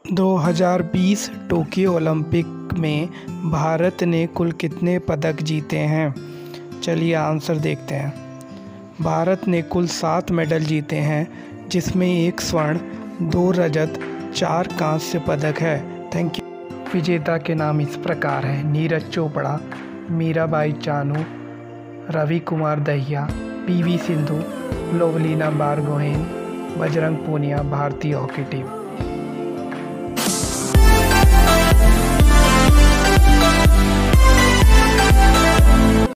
2020 Tokyo Olympic में भारत ने कुल कितने पदक जीते हैं? चलिए आंसर देखते हैं। भारत ने कुल 7 मेडल जीते हैं, जिसमें 1 स्वर्ण, 2 रजत, 4 कांस्य पदक है। Thank you. विजेता के नाम इस प्रकार हैं: नीरज चोपड़ा, मीराबाई चानू, रवि कुमार दहिया, पीवी सिंधु, लोवलीना बारगोहेन, बजरंग पूनिया, भारतीय हॉकी टीम।